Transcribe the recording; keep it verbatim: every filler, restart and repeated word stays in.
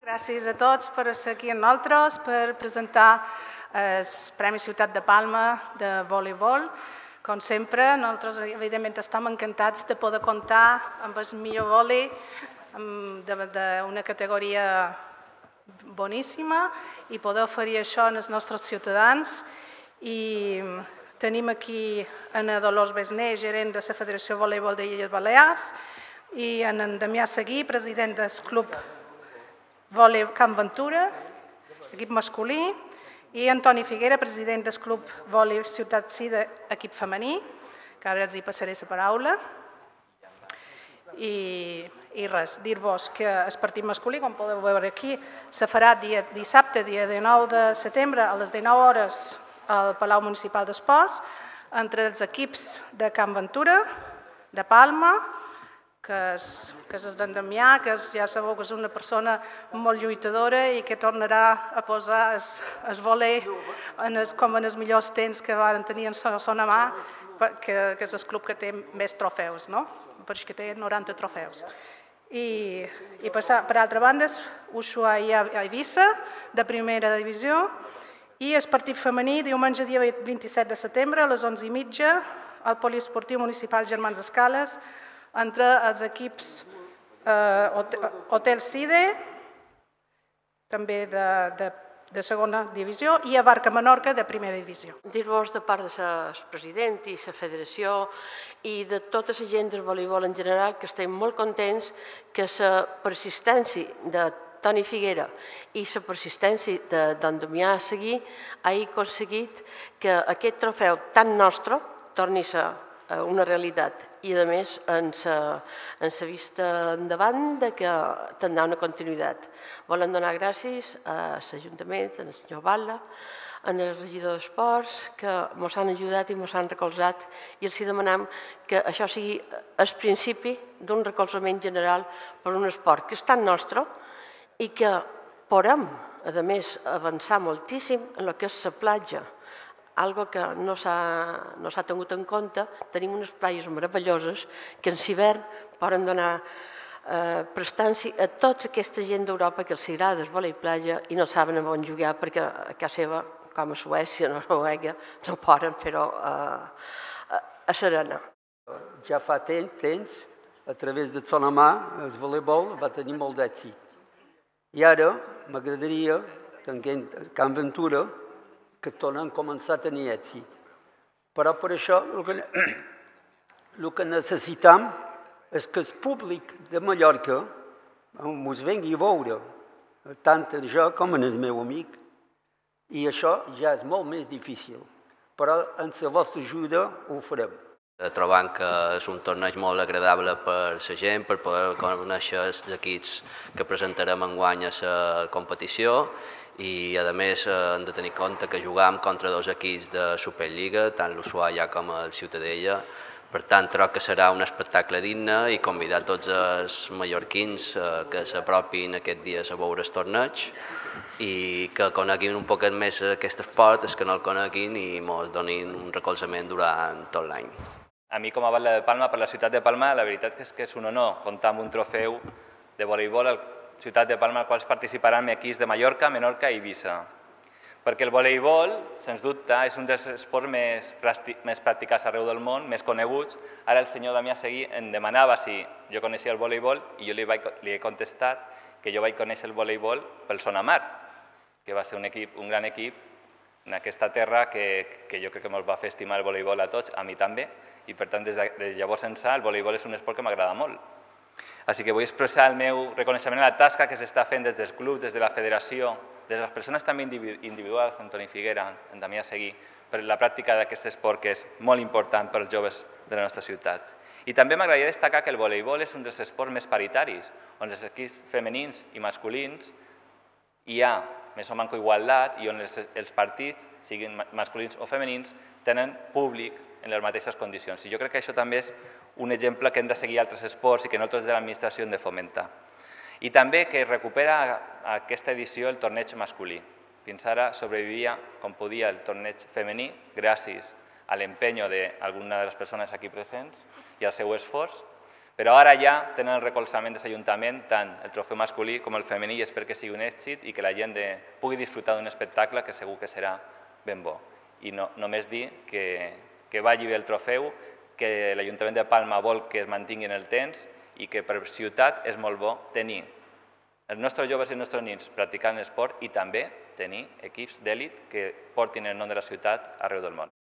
Gràcies a tots per estar aquí amb nosaltres per presentar el Premi Ciutat de Palma de voleibol. Com sempre, nosaltres evidentment estem encantats de poder comptar amb el millor vòlei d'una categoria boníssima i poder oferir això als nostres ciutadans. I tenim aquí a Dolors Besné, gerent de la Federació de Voleibol de Illes Balears, i en Damià Seguí, president del Club Vòlei Camp Ventura, equip masculí, i Antoni Figuera, president del Club Vòlei Ciutat Sida, equip femení, que ara els hi passaré la paraula. I res, dir-vos que el partit masculí, com podeu veure aquí, se farà dissabte, dia dinou de setembre, a les dinou hores al Palau Municipal d'Esports, entre els equips de Camp Ventura, de Palma, que és el d'en Damià, que ja sabeu que és una persona molt lluitadora i que tornarà a posar el vòlei com en els millors temps que van tenir en Sona Mà, que és el club que té més trofeus, perquè té noranta trofeus. I per altra banda, Ushuaia i Eivissa, de primera divisió, i el partit femení, diumenge dia vint-i-set de setembre, a les onze i mitja, al Poliesportiu Municipal Germans Escales, entre els equips Hotel Side, també de segona divisió, i Abarca Menorca, de primera divisió. Dir-vos de part del president i la federació i de tota la gent del voleibol en general que estem molt contents que la persistència de Toni Figuera i la persistència d'en Damià Seguí hagi aconseguit que aquest trofeu tan nostre torni a ser una realitat i, a més, en la vista endavant que tindrà una continuïtat. Volem donar gràcies a l'Ajuntament, al senyor Batlle, al regidor d'Esports, que ens han ajudat i ens han recolzat, i els demanem que això sigui el principi d'un recolzament general per un esport que és tan nostre i que podem, a més, avançar moltíssim en el que és la platja, algo que no s'ha tingut en compte. Tenim unes platges meravelloses que en l'hivern poden donar prestància a tota aquesta gent d'Europa que els agrada el vòlei platja i no saben on jugar perquè a casa seva, com a Suècia, Noruega, no poden fer-ho a Serena. Ja fa temps, a través de Sona Mà, el voleibol va tenir molt d'èxit. I ara m'agradaria, tenint Camp Ventura, que tornen a començar a tenir èxit. Però per això el que necessitem és que el públic de Mallorca ens vengui a veure, tant jo com el meu amic, i això ja és molt més difícil, però amb la vostra ajuda ho farem. Trobant que és un torneig molt agradable per la gent, per poder conèixer els equips que presentarem enguany a la competició, i a més hem de tenir en compte que jugam contra dos equips de Superliga, tant l'Ushuaia com el Ciutadella. Per tant, crec que serà un espectacle digne i convidar tots els mallorquins que s'apropin aquests dies a veure el torneig i que coneguin un poquet més aquest esport, els que no el coneguin, i ens donin un recolzament durant tot l'any. A mi, com a batlle de Palma, per la ciutat de Palma, la veritat és que és un honor comptar amb un trofeu de voleibol a la ciutat de Palma, al qual participaran equips de Mallorca, Menorca i Eivissa. Perquè el voleibol, sens dubte, és un dels esports més practicats arreu del món, més coneguts. Ara el senyor Damià Seguí em demanava si jo coneixia el voleibol i jo li he contestat que jo vaig conèixer el voleibol pel Sona Mà, que va ser un gran equip en aquesta terra que jo crec que ens va fer estimar el voleibol a tots, a mi també, i per tant des de llavors ençà el voleibol és un esport que m'agrada molt. Així que vull expressar el meu reconeixement a la tasca que s'està fent des del club, des de la federació, des de les persones també individuals, Antoni Figuera, en Damià Seguí, per la pràctica d'aquest esport que és molt important per als joves de la nostra ciutat. I també m'agradaria destacar que el voleibol és un dels esports més paritaris, on els equips femenins i masculins hi ha més o manco igualtat i on els partits, siguin masculins o femenins, tenen públic en les mateixes condicions. I jo crec que això també és un exemple que hem de seguir altres esports i que nosaltres de l'administració hem de fomentar. I també que recupera aquesta edició el torneig masculí. Fins ara sobrevivia com podia el torneig femení gràcies a l'empenyo d'alguna de les persones aquí presents i al seu esforç, Però ara ja tenen el recolzament de l'Ajuntament, tant el trofeu masculí com el femení, i espero que sigui un èxit i que la gent pugui disfrutar d'un espectacle que segur que serà ben bo. I només dir que vagi bé el trofeu, que l'Ajuntament de Palma vol que es mantingui en el temps i que per ciutat és molt bo tenir els nostres joves i els nostres nens practicant esport i també tenir equips d'èlit que portin el nom de la ciutat arreu del món.